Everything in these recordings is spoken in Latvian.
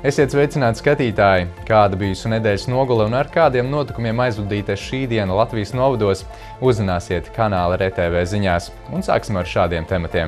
Esiet sveicināti skatītāji! Kāda bijusi nedēļas nogule un ar kādiem notikumiem aizvadīties šī diena Latvijas novados, uzzināsiet kanāla RTV ziņās. Un sāksim ar šādiem tematiem.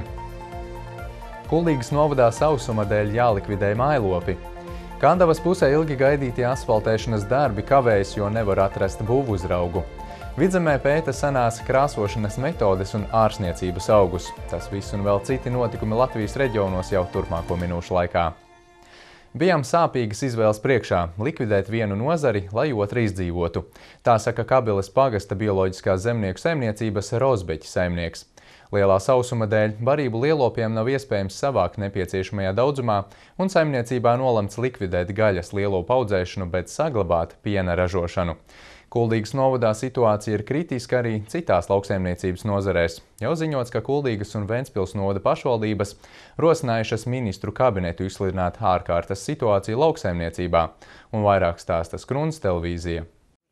Kuldīgas novadā sausuma dēļ jālikvidē mājlopi. Kandavas pusē ilgi gaidītie asfaltēšanas darbi kavējas, jo nevar atrast būvuzraugu. Vidzemē pēta senās krāsošanas metodes un ārsniecības augus. Tas viss un vēl citi notikumi Latvijas reģionos jau turpmāko minūšu laikā. Bijām sāpīgas izvēles priekšā – likvidēt vienu nozari, lai otra izdzīvotu. Tā saka Kabeles pagasta bioloģiskās zemnieku saimniecības Rozbeķa saimnieks. Lielā sausuma dēļ barību lielopiem nav iespējams savākt nepieciešamajā daudzumā, un saimniecībā nolemts likvidēt gaļas lielopu audzēšanu, bet saglabāt piena ražošanu. Kuldīgas novadā situācija ir kritiska arī citās lauksaimniecības nozarēs. Jau ziņots, ka Kuldīgas un Ventspils novada pašvaldības rosinājušas ministru kabinetu izsludināt ārkārtas situāciju lauksaimniecībā, un vairāk stāsta Skruns televīzija.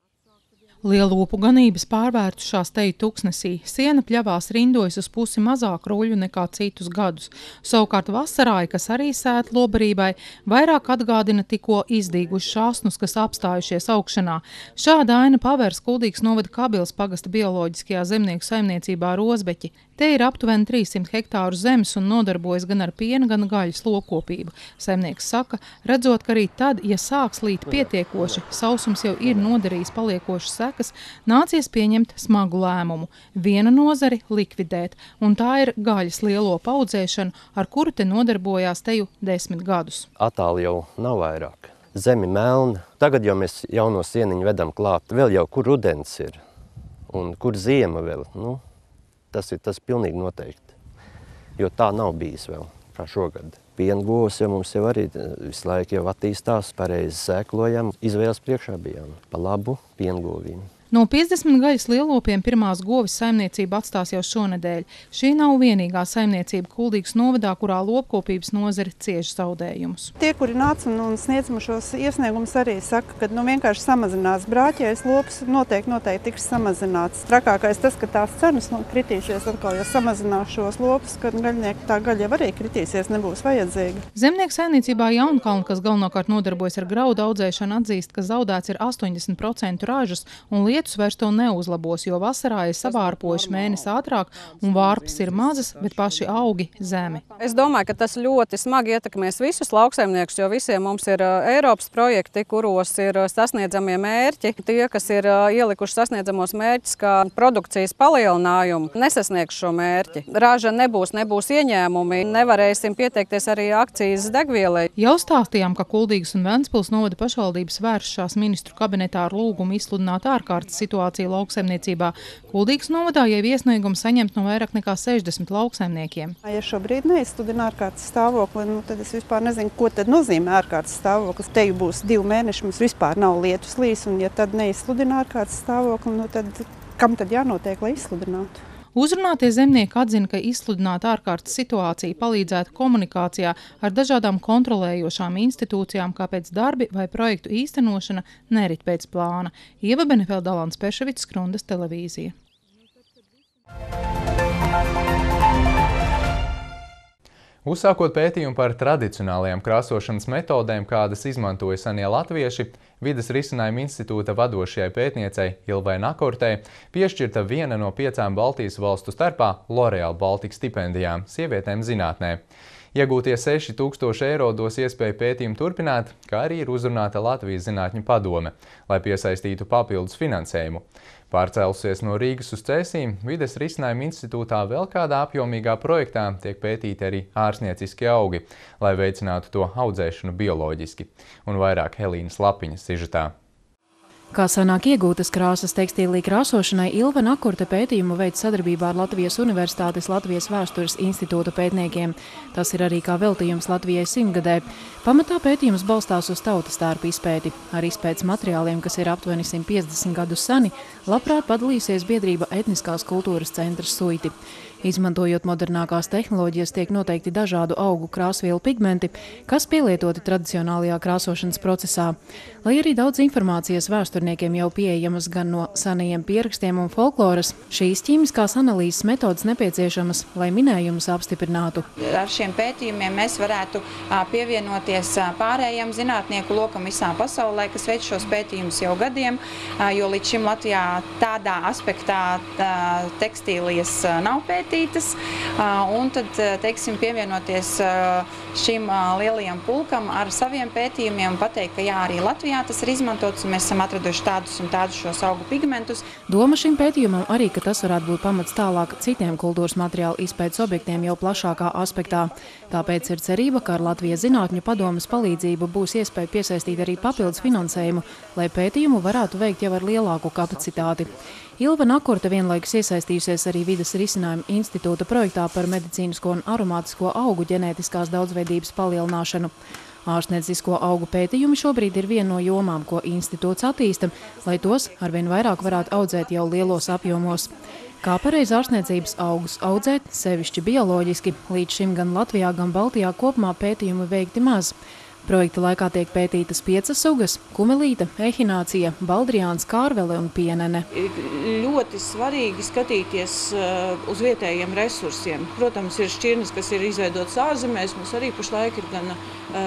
Lielopu ganības pārvērtušās teju tuksnesī. Siena pļavās rindojas uz pusi mazāk ruļu nekā citus gadus. Savukārt vasarāji, kas arī sēt lobarībai, vairāk atgādina tikko izdīguši šāsnus, kas apstājušies augšanā. Šāda aina pavērs Kuldīgas novada Kabeles pagasta bioloģiskajā zemnieku saimniecībā Rozbeķi. Te ir aptuveni 300 hektāru zemes un nodarbojas gan ar piena, gan gaļas lopkopību. Saimnieks saka, redzot, ka arī tad, ja sāks līt pietiekoši, sausums jau ir nodarījis paliekošas sekas, nācies pieņemt smagu lēmumu – viena nozari likvidēt, un tā ir gaļas lielopu audzēšana, ar kuru te nodarbojās teju 10 gadus. Attāli jau nav vairāk. Zemi melna. Tagad jau mēs jauno sieniņu vedam klāt. Vēl jau kur rudens ir un kur ziema vēl. Tas ir pilnīgi noteikti, jo tā nav bijis vēl kā šogad. Piengovs jau mums jau arī visu laiku jau attīstās, pareizi sēklojam, izvēles priekšā bijām pa labu piengovīm. No 50 gaļas lielopiem pirmās govis saimniecība atstās jau šonedēļ. Šī nav vienīgā saimniecība Kuldīgas novadā, kurā lopkopības nozare cieš zaudējumus. Tie, kuri nāca un sniedz mums šos iesniegumus, arī saka, ka vienkārši samazinās brāķais lops, noteikti tiks samazināts. Trakākais tas, ka tās cenas kritīsies atkal, ja samazinās šos lopus, kad gaļnieki tā gaļa arī kritīsies, nebūs vajadzīga. Zemnieku saimniecībā Jaunkalna, kas galvenokārt nodarbojas ar graudu audzēšanu, atzīst, ka zaudēts ir 80% ražas un lietus vairs to neuzlabos, jo vasarā ir savārpojuši mēnesi ātrāk un vārpas ir mazas, bet paši augi zemi. Es domāju, ka tas ļoti smagi ietekmēs visus lauksaimniekus, jo visiem mums ir Eiropas projekti, kuros ir sasniedzamie mērķi. Tie, kas ir ielikuši sasniedzamos mērķus, kā produkcijas palielinājumu, nesasniegs šo mērķi. Raža nebūs ieņēmumi, nevarēsim pieteikties arī akcijas degvielai. Jau stāstījām, ka Kuldīgas un Ventspils novada pašvaldības vēršās ministru kabinetā ar lūgumu izsludināt ārkārtas situāciju lauksaimniecībā. Kuldīgas novadā jau iesniegumu saņemt no vairāk nekā 60 lauksaimniekiem. Ja šobrīd neizsludina ārkārtas stāvokli, tad es vispār nezinu, ko tad nozīmē ārkārtas stāvoklis. Te jau būs 2 mēneši, mums vispār nav lietus līs, un ja tad neizsludina ārkārtas stāvokli, tad kam tad jānotiek, lai izsludinātu? Uzrunātie zemnieki atzina, ka izsludināt ārkārtas situāciju palīdzētu komunikācijā ar dažādām kontrolējošām institūcijām, kāpēc darbi vai projektu īstenošana nerit pēc plāna. Ieva Benefelda, Alans Peševics, Skrundas televīzija. Uzsākot pētījumu par tradicionālajām krāsošanas metodēm, kādas izmantoja senie latvieši, Vides risinājuma institūta vadošajai pētniecei Ilvai Nakurtei piešķirta viena no 5 Baltijas valstu starpā L'Oreal Baltica stipendijām sievietēm zinātnē. Iegūtie 6000 eiro dos iespēju pētījumu turpināt, kā arī ir uzrunāta Latvijas zinātņu padome, lai piesaistītu papildus finansējumu. Pārcēlusies no Rīgas uz Cēsīm, Vides risinājuma institūtā vēl kādā apjomīgā projektā tiek pētīti arī ārsnieciskie augi, lai veicinātu to audzēšanu bioloģiski. Un vairāk Helīnas Lapiņas sižetā. Kā sanāk iegūtas krāsas tekstīlī krāsošanai, Ilva Nakurte pētījumu veids sadarbībā ar Latvijas Universitātes Latvijas vēstures institūta pētniekiem. Tas ir arī kā veltījums Latvijai 100-gadē. Pamatā pētījums balstās uz tautas tērpu izpēti. Ar izpētes materiāliem, kas ir aptuveni 150 gadus seni, labprāt padalīsies biedrība Etniskās kultūras centrs Suiti. Izmantojot modernākās tehnoloģijas, tiek noteikti dažādu augu krāsvielu pigmenti, kas pielietoti tradicionālajā krāsošanas procesā. Lai arī daudz informācijas vēsturnieki vēsturniekiem jau pieejamas gan no senajiem pierakstiem un folkloras. Šīs ķīmiskās analīzes metodas nepieciešamas, lai minējumus apstiprinātu. Ar šiem pētījumiem mēs varētu pievienoties pārējiem zinātnieku lokam visā pasaulē, kas veic šos pētījumus jau gadiem, jo līdz šim Latvijā tādā aspektā tekstīlijas nav pētītas, un tad, teiksim, pievienoties šim lielajam pulkam ar saviem pētījumiem, pateikt, ka jā, arī Latvijā tas ir izmantots, un mēs esam atraduši tādus un tādus šos augu pigmentus. Doma šim pētījumam arī, ka tas varētu būt pamats tālāk citiem kultūras materiālu izpētes objektiem jau plašākā aspektā. Tāpēc ir cerība, ka ar Latvijas Zinātņu padomes palīdzību būs iespēja piesaistīt arī papildus finansējumu, lai pētījumu varētu veikt jau ar lielāku kapacitāti. Ilva Nakurte vienlaikus iesaistījusies arī Vides risinājumu institūta projektā par medicīnisko un aromātisko augu ģenētiskās daudzveidības palielināšanu. Ārstniecisko augu pētījumi šobrīd ir viena no jomām, ko institūts attīsta, lai tos arvien vairāk varētu audzēt jau lielos apjomos. Kā pareizi ārstniecības augus audzēt, sevišķi bioloģiski, līdz šim gan Latvijā, gan Baltijā kopumā pētījumi veikti maz. Projekta laikā tiek pētītas 5 sugas – kumelīte, ehinācija, baldriāns, kārvele un pienene. Ļoti svarīgi skatīties uz vietējiem resursiem. Protams, ir šķirnes, kas ir izveidotas ārzemēs. Mums arī pašlaik ir gan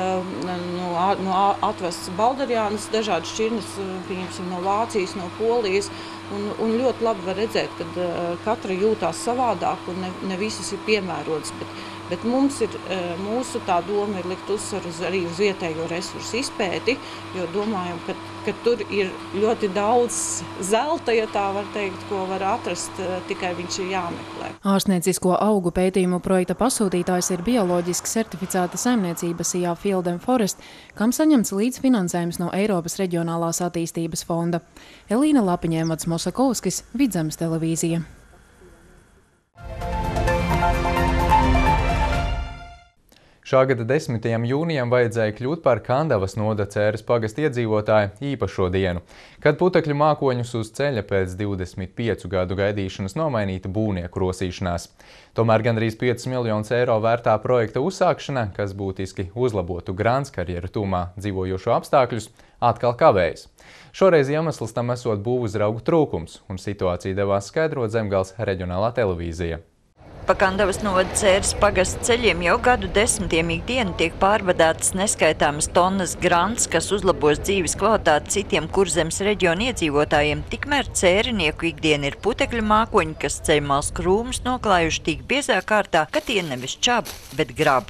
no atvests baldriāns, dažādas šķirnes, pieņemsim, no Vācijas, no Polijas. Un ļoti labi var redzēt, ka katra jūtās savādāk un ne visas ir piemērotas. Bet mums ir, mūsu tā doma ir likt uzsvaru arī uz vietējo resursu izpēti, jo domājam, ka tur ir ļoti daudz zelta, ja tā var teikt, ko var atrast, tikai viņš ir jāmeklē. Ārstniecisko augu pētījumu projekta pasūtītājs ir bioloģiski certificēta saimniecība Sijā Field and Forest, kam saņemts līdzfinansējums no Eiropas reģionālās attīstības fonda. Elīna Lapiņēmats Mosakovskis, Vidzemes televīzija. Šā gada 10. jūnijam vajadzēja kļūt par Kandavas novada Cēres pagasta iedzīvotāju īpašo dienu, kad putekļu mākoņus uz ceļa pēc 25 gadu gaidīšanas nomainīta būvnieku rosīšanās. Tomēr gandrīz 5 miljonus eiro vērtā projekta uzsākšana, kas būtiski uzlabotu Grānskarjeru tūmā dzīvojošo apstākļus, atkal kavējas. Šoreiz iemesls tam esot būvuzraugu trūkums, un situāciju devās skaidrot Zemgales reģionālā televīzija. Pa Kandavas novada Cēres pagasta ceļiem jau gadu desmitiem ikdienu tiek pārvadātas neskaitāmas tonnas grants, kas uzlabos dzīves kvalitāti citiem Kurzemes reģiona iedzīvotājiem. Tikmēr cērinieku ikdiena ir putekļu mākoņi, kas ceļmals krūmus noklājuši tik biezā kārtā, ka tie nevis čab, bet grab.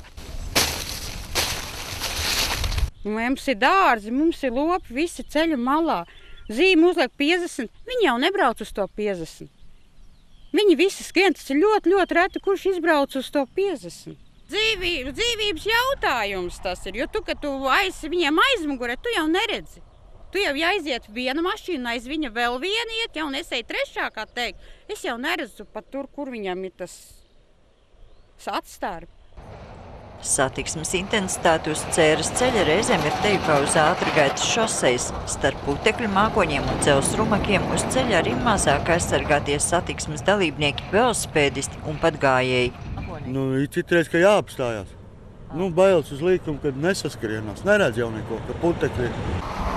Mums ir dārzi, mums ir lopi, visi ceļu malā. Zīme uzliek 50, viņi jau nebrauc uz to 50. Viņi visi skrien, tas ir ļoti, ļoti reti, kurš izbrauc uz to 50. Dzīvības jautājums tas ir, jo kad tu viņiem aizmugurē, tu jau neredzi. Tu jau aiziet viena mašīna, aiz viņa vēl viena iet, jau nesēja trešā, kā teikt. Es jau neredzu pat tur, kur viņam ir tas atstarp. Satiksmes intensitāte uz Cēres ceļa reizēm ir teikā uz ātrgaitas šosejas. Starp putekļu mākoņiem un dzelzs rumakiem uz ceļa arī mazāk aizsargāties satiksmes dalībnieki, velosipēdisti un pat gājēji. Citreiz, ka jāapstājās. Bailes uz līkumu, kad nesaskrienās. Neredz jau neko, ka putekļi ir.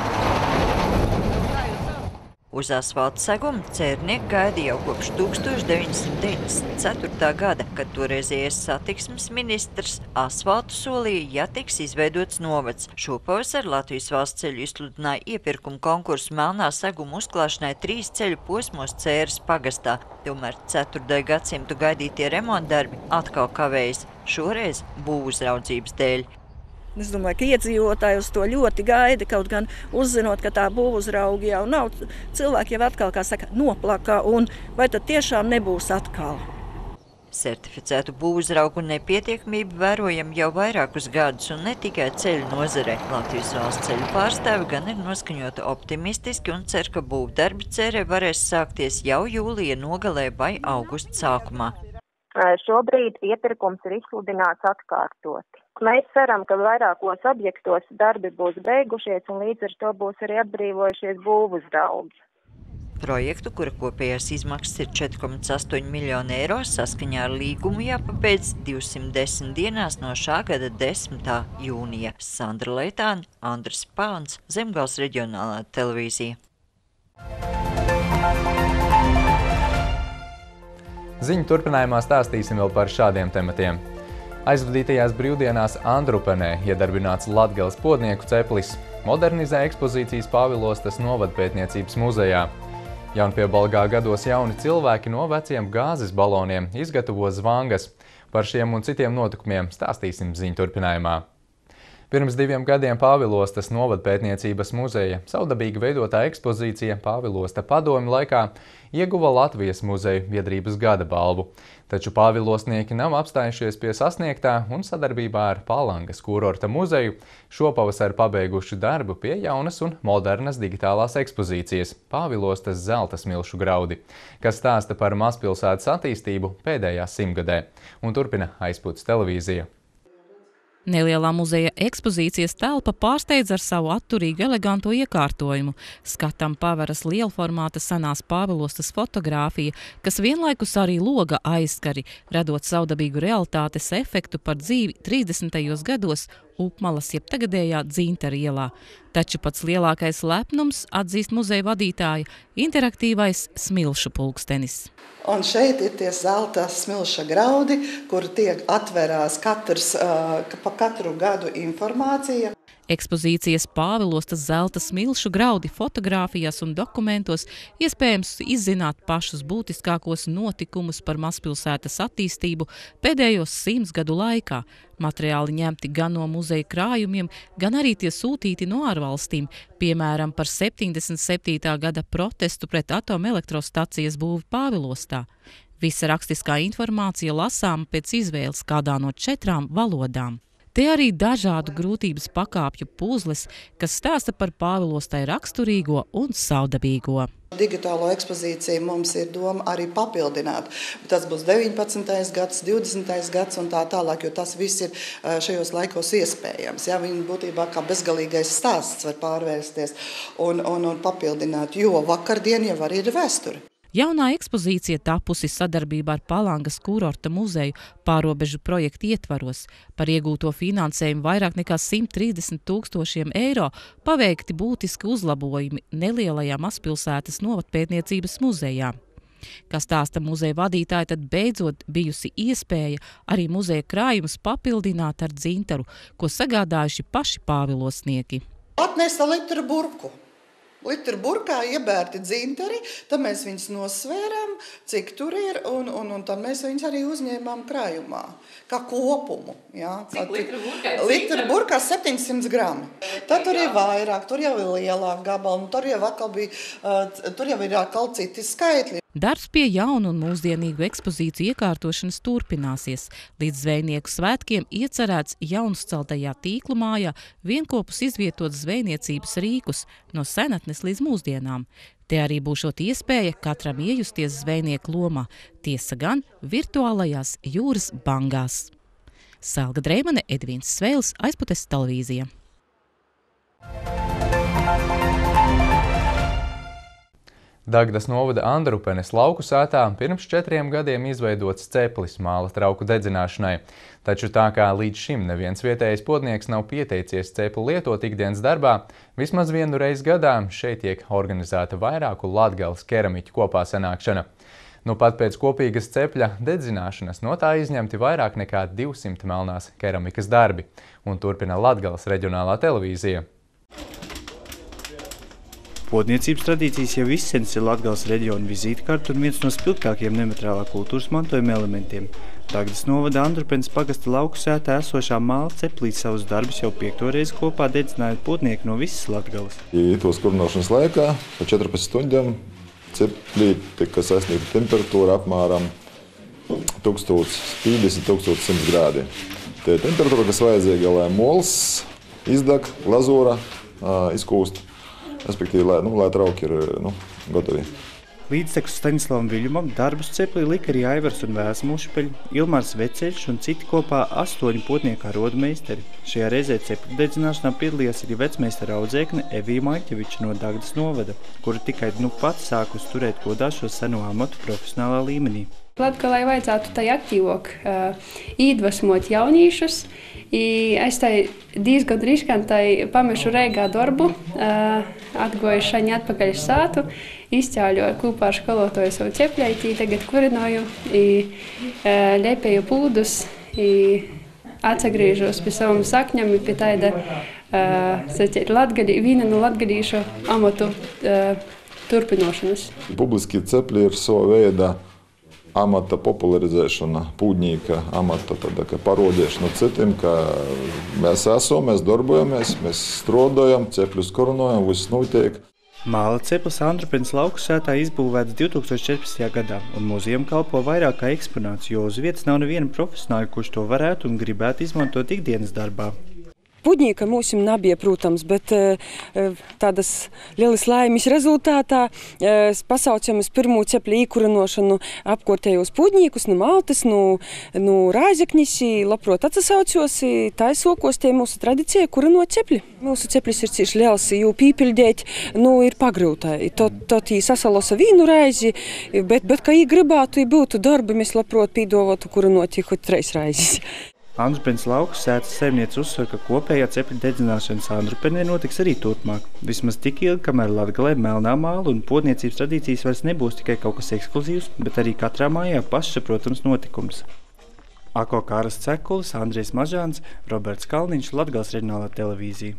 Uz asfalta segumu cērnieki gaida jau kopš 1994. gada, kad toreizējais satiksmes ministrs asfaltu solīja, ja tiks izveidots novads. Šopavasar Latvijas valsts ceļu izsludināja iepirkumu konkursu melnā seguma uzklāšanai 3 ceļu posmos Cēres pagastā. Tomēr 4. gadsimtu gaidītie remontdarbi atkal kavējas, šoreiz būvuzraudzības dēļ. Es domāju, ka iedzīvotāji uz to ļoti gaida, kaut gan uzzinot, ka tā būvuzraugi jau nav. Cilvēki jau atkal, kā saka, noplakā, un vai tad tiešām nebūs atkal? Certificētu būvuzraugu nepietiekamību vērojam jau vairākus gadus, un ne tikai ceļu nozarē. Latvijas valsts ceļu pārstāvi gan ir noskaņota optimistiski un cer, ka būvdarbi Cērē varēs sākties jau jūlija nogalē vai augusta sākumā. Šobrīd iepirkums ir izsludināts atkārtoti. Mēs ceram, ka vairākos objektos darbi būs beigušies un līdz ar to būs arī atbrīvojušies būvuzraugi. Projektu, kura kopējās izmaksas ir 4,8 miljoni eiro, saskaņā ar līgumu jāpabeidz 210 dienās no šā gada 10. jūnija. Sandra Leitāne, Andris Pāns, Zemgales reģionālā televīzija. Ziņu turpinājumā stāstīsim vēl par šādiem tematiem. Aizvadītajās brīvdienās Andrupenē iedarbināts Latgales podnieku ceplis, modernizē ekspozīcijas Pāvilostas novadpētniecības muzejā. Jaunpiebalgā gados jauni cilvēki no veciem gāzes baloniem izgatavo zvangas. Par šiem un citiem notikumiem stāstīsim ziņu turpinājumā. Pirms 2 gadiem Pāvilostas novadpētniecības muzeja savdabīgi veidotā ekspozīcija Pāvilosta padomju laikā ieguva Latvijas muzeju biedrības gada balvu. Taču pāvilostnieki nav apstājušies pie sasniegtā un sadarbībā ar Palangas kurorta muzeju šopavasar pabeiguši darbu pie jaunas un modernas digitālās ekspozīcijas Pāvilostas zelta smilšu graudi, kas stāsta par mazpilsētas attīstību pēdējā 100-gadē, un turpina Aizpūtas televīzija. Nelielā muzeja ekspozīcijas telpa pārsteidz ar savu atturīgu eleganto iekārtojumu. Skatam paveras lielformāta senās Pāvilostas fotogrāfija, kas vienlaikus arī loga aizskari, radot savdabīgu realitātes efektu par dzīvi 30. gados Upmalas jeb tagadējā Dzintara ielā. Taču pats lielākais lepnums, atzīst muzeja vadītāja, interaktīvais smilšu pulkstenis. Un šeit ir tie zelta smilša graudi, kur tiek atverās pa katru gadu informācija. Ekspozīcijas Pāvilostas zelta smilšu graudi fotogrāfijās un dokumentos iespējams izzināt pašus būtiskākos notikumus par mazpilsētas attīstību pēdējos 100 gadu laikā. Materiāli ņemti gan no muzeja krājumiem, gan arī tie sūtīti no ārvalstīm, piemēram par 77. gada protestu pret atomelektrostacijas būvi Pāvilostā. Visa rakstiskā informācija lasāma pēc izvēles kādā no 4 valodām. Te arī dažādu grūtības pakāpju puzles, kas stāsta par Pāvilostai raksturīgo un savdabīgo. Digitālo ekspozīciju mums ir doma arī papildināt. Tas būs 19. gads, 20. gads un tā tālāk, jo tas viss ir šajos laikos iespējams. Ja, viņi būtībā kā bezgalīgais stāsts var pārvērsties un papildināt, jo vakardien jau arī ir vēsture. Jaunā ekspozīcija tapusi sadarbībā ar Palangas kurorta muzeju pārobežu projektu ietvaros. Par iegūto finansējumu vairāk nekā 130 000 eiro paveikti būtiski uzlabojumi nelielajā mazpilsētas novadpētniecības muzejā. Kā stāsta muzeja vadītāja, tad beidzot bijusi iespēja arī muzeja krājumus papildināt ar dzintaru, ko sagādājuši paši pāvilosnieki. Atnesa litru burku. Litru burkā iebērti dzintari, tad mēs viņus nosvērām, cik tur ir, un tad mēs viņus arī uzņēmām krājumā, kā kopumu. Ja. Cik litru burkā? Litru burkā 700 grami. Tad tur ir vairāk, tur jau ir lielāk gabali, tur jau ir atkal citi skaitļi. Darbs pie jaunu un mūsdienīgu ekspozīciju iekārtošanas turpināsies. Līdz zvejnieku svētkiem iecerēts jaunuzceltajā tīklu mājā vienkopus izvietot zvejniecības rīkus no senatnes līdz mūsdienām. Te arī būšot iespēja katram iejusties zvejnieku lomā, tiesa gan virtuālajās jūras bangās. Selga Dreimane, Edvīns Svēlis, Aizpūtas televīzija. Dagdas novada Andrupenes lauku sētā pirms 4 gadiem izveidots ceplis māla trauku dedzināšanai. Taču tā kā līdz šim neviens vietējais podnieks nav pieteicies cepli lietot ikdienas darbā, vismaz 1 reizi gadā šeit tiek organizēta vairāku Latgales keramiķu kopā sanākšana. Nu pat pēc kopīgas cepļa dedzināšanas no tā izņemti vairāk nekā 200 melnās keramikas darbi, un turpina Latgales reģionālā televīzija. Podniecības tradīcijas jau izsens ir Latgales reģiona vizītkarta un viens no spilgtākajiem nemateriālā kultūras mantojuma elementiem. Dagdas novada Andrupenes pagasta lauku sētā esošā māla ceplī savus darbus jau 5. reizi kopā dedzināja podnieki no visas Latgales. Tos kurināšanas laikā pa 14 stundām ceplī tika sasniegta temperatūra apmēram 1050–1100 grādi. Te ir temperatūra, kas vajadzīga, lai mols izdeg, glazūra izkūst. Respektīvi, lai trauki ir gatavi. Līdztekus Staņislavam Viļņumam darbus ceplī lika arī Aivars un Vēsa Mušpeļi, Ilmārs Veceļš un citi kopā 8 potniekā rodu meistari. Šajā reizē cepļu dedzināšanā piedalījās arī vecmeistara audzēkne Evija Maļķeviča no Dagdas novada, kura tikai pat sākus turēt godā šo seno amatu profesionālā līmenī. Latgalei vajadzētu tai aktīvāk iedvesmot jaunīšus. Es tai diezgan riskantai pamešu Reigā darbu, atgoju šaņi atpakaļ sātu, izķāļoju kopā ar skolotoju savu cepļaitī, tagad kurinoju, lepēju pūdus, atsagriežos pie savam sakņam, pie taida vīna no latgalīšu amatu turpinošanas. Publiskie cepļi ir sava veida amata popularizēšana, pūdņīka amata, parodēšana citiem, ka mēs esam, mēs darbojamies, mēs strādājam, cepļus koronojam, viss notiek. Māla ceplis Andrupens lauku sētā izbūvēts 2014. gadā, un muzejam kalpo vairāk kā eksponāts, jo uz vietas nav neviena profesionāļa, kurš to varētu un gribētu izmantot ikdienas darbā. Pudņīka mums nebija, protams, bet tādas lielas laimes rezultātā pasaucam es pirmo cepļu īkurinošanu apkortējos pudņīkus no Maltas, no Rāzeknis, labprot atsasaucos, tā sokos tie mūsu tradicija kurinot cepļi. Mūsu cepļis ir cīši liels, jo pīpildēt, ir pagrūtai. Tot jī sasalosa vīnu raizi, bet kā jī gribētu, būtu darbi, mēs labprot pīdovotu kurinot jī 3 raizes. Andrupens lauku sētas saimniece uzsver, ka kopējā cepļu dedzināšanas Andrupenē notiks arī turpmāk. Vismaz tik ilgi, kamēr Latgalē melnā māla un potniecības tradīcijas vairs nebūs tikai kaut kas ekskluzīvs, bet arī katrā mājā pašsaprotams notikums. Ako Kāras Cekulis, Andrijs Mažāns, Roberts Kalniņš, Latgales reģionālā televīzija.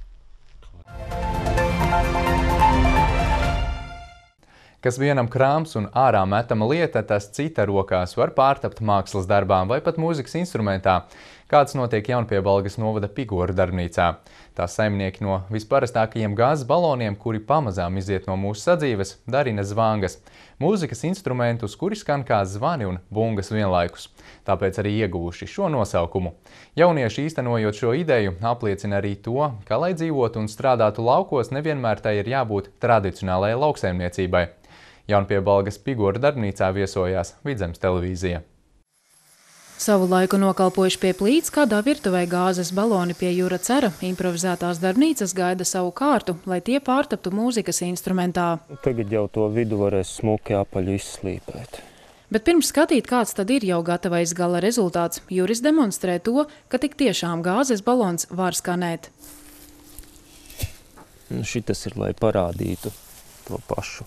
Kas vienam krāms un ārā metama lieta, tas cita rokās var pārtapt mākslas darbām vai pat mūzikas instrumentā, kāds notiek Jaunpiebalgas novada Pigoru darbnīcā. Tās saimnieki no visparastākajiem gāzes baloniem, kuri pamazām iziet no mūsu sadzīves, darina zvangas. Mūzikas instrumentus, kuri skan kā zvani un bungas vienlaikus. Tāpēc arī ieguvuši šo nosaukumu. Jaunieši īstenojot šo ideju apliecina arī to, ka, lai dzīvotu un strādātu laukos, nevienmēr tai ir jābūt tradicionālajai lauksaimniecībai. Jaunpiebalgas Pigoru darbnīcā viesojās Vidzemes televīzija. Savu laiku nokalpojuši pie plīts, kādā virtuvē gāzes baloni pie Jūra Cera, improvizētās darbnīcas gaida savu kārtu, lai tie pārtaptu mūzikas instrumentā. Tagad jau to vidu varēs smuki apaļu izslīpēt. Bet pirms skatīt, kāds tad ir jau gatavais gala rezultāts, Juris demonstrē to, ka tik tiešām gāzes balons var skanēt. Šitas ir, lai parādītu to pašu.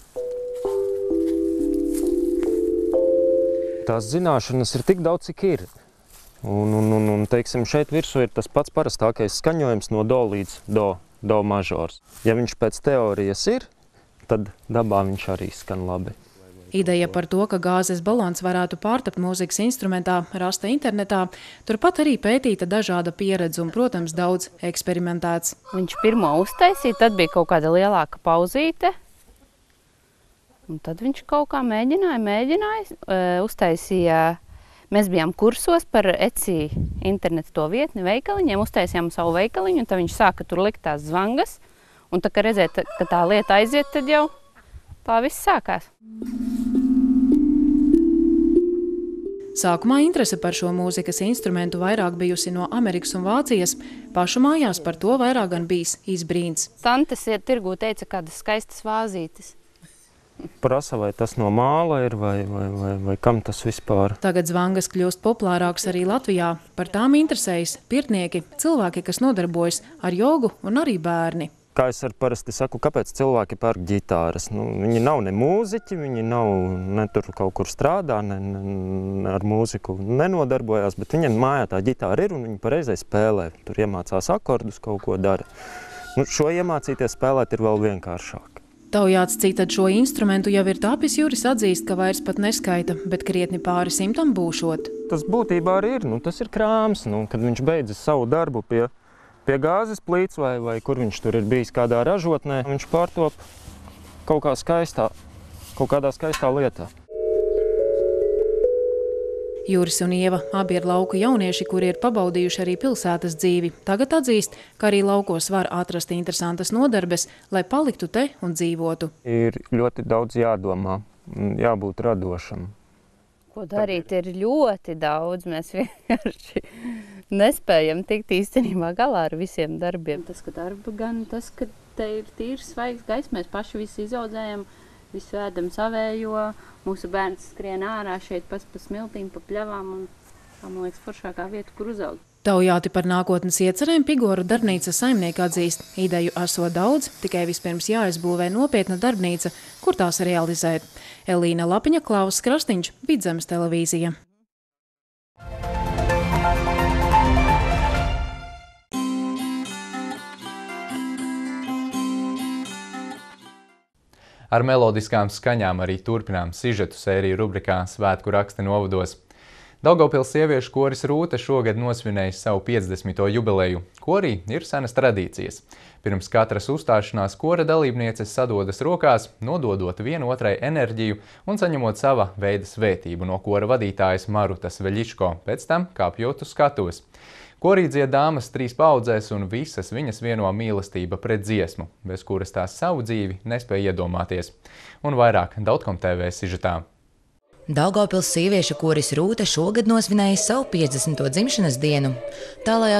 Tās zināšanas ir tik daudz, cik ir. Un teiksim, šeit virsū ir tas pats parastākais skaņojums no do līdz do mažors. Ja viņš pēc teorijas ir, tad dabā viņš arī skan labi. Ideja par to, ka gāzes balons varētu pārtapt mūzikas instrumentā, rasta internetā, turpat arī pētīta dažāda pieredze un, protams, daudz eksperimentēts. Viņš pirmo uztaisīja, tad bija kaut kāda lielāka pauzīte. Un tad viņš kaut kā mēģināja, uztaisīja, mēs bijām kursos par Etsy internetu to vietni veikaliņiem, uztaisījām savu veikaliņu, un tad viņš sāka tur likt tās zvangas, un tā, ka redzēt, ka tā lieta aiziet, tad jau tā viss sākās. Sākumā interese par šo mūzikas instrumentu vairāk bijusi no Amerikas un Vācijas, pašu mājās par to vairāk gan bijis izbrīns. Tantes iet tirgū, teica, kādas skaistas vāzītes. Prasa, vai tas no māla ir, vai kam tas vispār. Tagad zvangas kļūst populārāks arī Latvijā. Par tām interesējas pirtnieki, cilvēki, kas nodarbojas ar jogu un arī bērni. Kā es parasti saku, kāpēc cilvēki pērk ģitāras? Viņi nav ne mūziķi, viņi nav ne tur kaut kur strādā, ne ar mūziku nenodarbojās, bet viņiem mājā tā ģitāra ir un viņi pareizai spēlē. Tur iemācās akordus, kaut ko dara. Šo iemācīties spēlēt ir vēl vienkāršāk. Taujāts, cik tad šo instrumentu jau ir tapis, Juris atzīst, ka vairs pat neskaita, bet krietni pāri 100 būšot. Tas būtībā arī ir, tas ir krāms, kad viņš beidzas savu darbu pie gāzes plīts vai kur viņš tur ir bijis kādā ražotnē, viņš pārtop kaut kādā skaistā lietā. Juris un Ieva abi ir lauku jaunieši, kuri ir pabaudījuši arī pilsētas dzīvi. Tagad atzīst, ka arī laukos var atrast interesantas nodarbes, lai paliktu te un dzīvotu. Ir ļoti daudz jādomā, jābūt radošam. Ko darīt ir ļoti daudz, mēs vienkārši nespējam tikt īstenībā galā ar visiem darbiem. Tas, ka darba gan tas, ka te ir tīrs svaigs gaiss, mēs paši visu izaudzējam, visu ēdam savējo, mūsu bērns skrien ārā šeit pa smiltīm, pa pļavām un, man liekas, foršākā vieta, kur uzaugt. Taujāti par nākotnes iecerēm Pigoru darbnīcas saimnieki atzīst. Ideju esot daudz, tikai vispirms jāizbūvē nopietna darbnīca, kur tās realizēt. Elīna Lapiņa, Klaus Krastiņš, Vidzemes televīzija. Ar melodiskām skaņām arī turpinām sižetu sēriju rubrikā Svētku raksti novados. Daugavpils sieviešu koris Rūte šogad nosvinēja savu 50. jubileju. Korī ir senas tradīcijas. Pirms katras uzstāšanās kora dalībnieces sadodas rokās, nododot vienotrai enerģiju un saņemot sava veida svētību no kora vadītājas Marutas Veļičko, pēc tam kāpjot uz skatuves. Korī dzied dāmas 3 paudzēs un visas viņas vieno mīlestība pret dziesmu, bez kuras tās savu dzīvi nespēja iedomāties. Un vairāk Dautkom TV sižetā. Daugavpils sieviešu koris Rūte šogad nosvinēja savu 50. dzimšanas dienu. Tālajā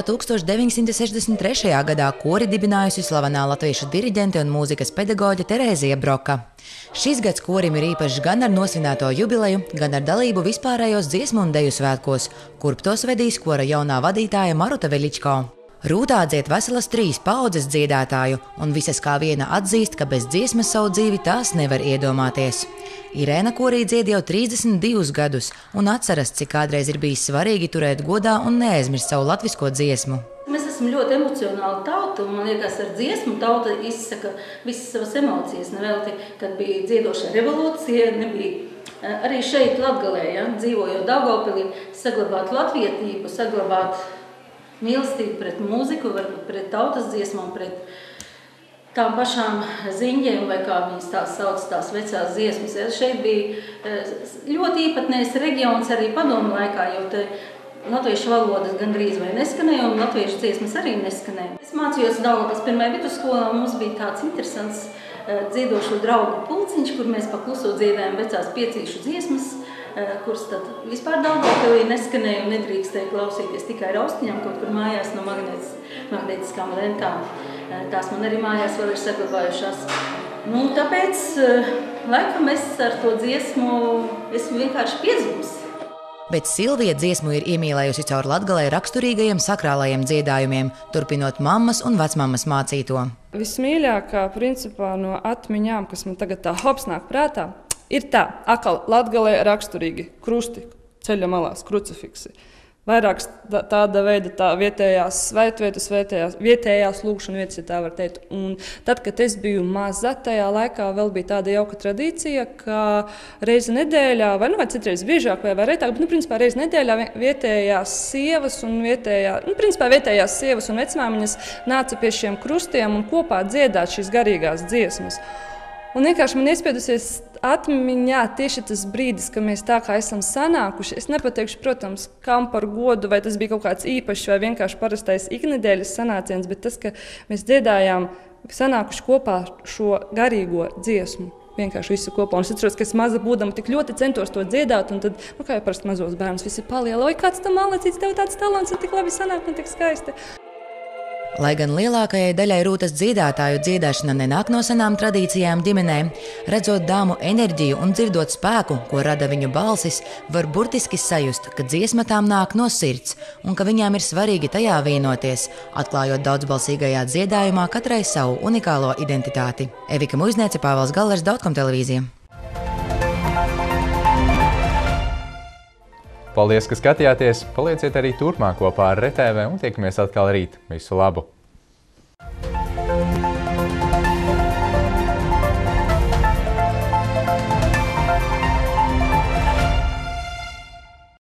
1963. gadā kori dibinājusi slavenā latviešu diriģente un mūzikas pedagoģe Terēzija Broka. Šis gads korim ir īpašs gan ar nosvinēto jubileju, gan ar dalību vispārējos dziesmu un deju svētkos, kurp tos vedīs kora jaunā vadītāja Maruta Veļičko. Rūtā dzied veselas 3 paudzes dziedātāju, un visas kā viena atzīst, ka bez dziesmas savu dzīvi tās nevar iedomāties. Irēna korī dzied jau 32 gadus un atceras, cik kādreiz ir bijis svarīgi turēt godā un neaizmirst savu latvisko dziesmu. Mēs esam ļoti emocionāli tauta, un man liekas, ar dziesmu tauta izsaka visas savas emocijas. Nevelti, kad bija dziedošā revolūcija, nebija arī šeit Latgalē, dzīvojot Daugavpilī, saglabāt latvietību, saglabāt mīlestību pret mūziku, pret tautas dziesmām, pret tām pašām ziņģiem, vai kā viņas tās sauc, tās vecās dziesmas. Šeit bija ļoti īpatnējs reģions arī padomu laikā, jo te latviešu valodas gandrīz vai neskanēja, un latviešu dziesmas arī neskanēja. Es mācījos Daugavpils 1. vidusskolā, un mums bija tāds interesants dziedošo draugu pulciņš, kur mēs pa kluso dziedājām vecās piecīšu dziesmas, kuras tad vispār Daugavpilī neskanēja un nedrīkstēja klausīties tikai raustiņām, kaut kur mājās no magnētiskām lentām. Tās man arī mājās vēl ir saglabājušās. Tāpēc, laikam, es ar to dziesmu esmu vienkārši piezums. Bet Silvija dziesmu ir iemīlējusi caur Latgalē raksturīgajiem sakrālajiem dziedājumiem, turpinot mammas un vecmammas mācīto. Vismīļākā, principā, no atmiņām, kas man tagad tā hops nāk prātā, ir tā, akal Latgalē raksturīgi krusti, ceļa malās, krucifiksi. Vairāk tāda veida vietējās svētvietas, vietējās lūgšana vietas, ja tā var teikt. Un tad, kad es biju maza, tajā laikā vēl bija tāda jauka tradīcija, ka reizi nedēļā, vai citreiz biežāk vai retāk, bet, principā, reizi nedēļā vietējās sievas un vecmāmiņas nāca pie šiem krustiem un kopā dziedāt šīs garīgās dziesmas. Un vienkārši man iespiedusies atmiņā tieši tas brīdis, ka mēs tā kā esam sanākuši. Es nepateikšu, protams, kam par godu, vai tas bija kaut kāds īpašs vai vienkārši parastais iknedēļas sanāciens, bet tas, ka mēs dziedājām, sanākuši kopā šo garīgo dziesmu. Vienkārši visu kopā. Un es atceros, ka es maza būdama tik ļoti centos to dziedāt, un tad, kā jau parasti mazos bērnus, visi paliela, oi, kāds tam malacīts, tev tāds talants, un tik labi sanāk, un tik skaisti. Lai gan lielākajai daļai Rūtas dziedātāju dziedāšana nenāk no senām tradīcijām ģimenē, redzot dāmu enerģiju un dzirdot spēku, ko rada viņu balsis, var burtiski sajust, ka dziesma tām nāk no sirds un ka viņām ir svarīgi tajā vienoties, atklājot daudzbalsīgajā dziedājumā katrai savu unikālo identitāti. Evika Muizniece, Pāvils Gallers, Dautkom televīzija. Paldies, ka skatījāties! Palieciet arī turpmāk kopā ar RTV un tiekamies atkal rīt. Visu labu!